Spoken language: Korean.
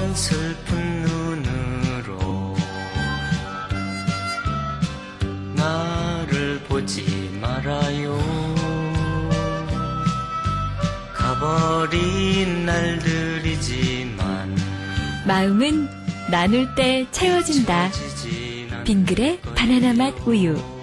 슬픈 눈으로 나를 보지 말아요. 가버린 날들이지만 마음은 나눌 때 채워진다. 빙그레 바나나 맛 우유.